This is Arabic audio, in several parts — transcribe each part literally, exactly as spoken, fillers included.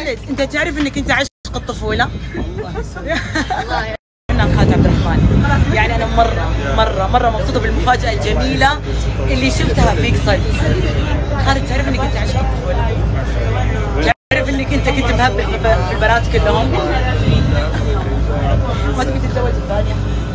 خالد انت تعرف انك انت عشق الطفوله؟ الله يسلمك. الله خالد عبد الرحمن، يعني انا مره مره مره مبسوطه بالمفاجاه الجميله اللي شفتها فيك صدق. خالد تعرف انك انت عشق الطفوله؟ تعرف انك انت كنت مهبل في البنات كلهم؟ ما تبي تتزوج الثانيه؟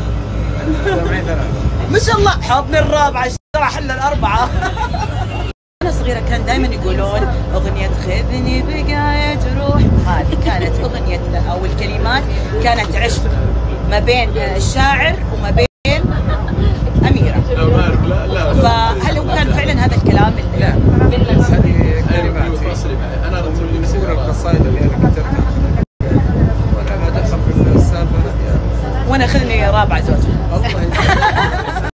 ما شاء الله حاضني الرابعه اشترى حل الاربعه. وانا صغيره كان دائما يقولون اغنيه خذني بقاية روح، هذه كانت اغنيه او الكلمات كانت عشق ما بين الشاعر وما بين اميره. لا لا فهل هو كان فعلا هذا الكلام؟ لا هذه كلمات انا رسول لي سورة القصائد اللي انا كتبتها وانا ما ادخل في السالفه. وانا خذني رابعه زوجها. الله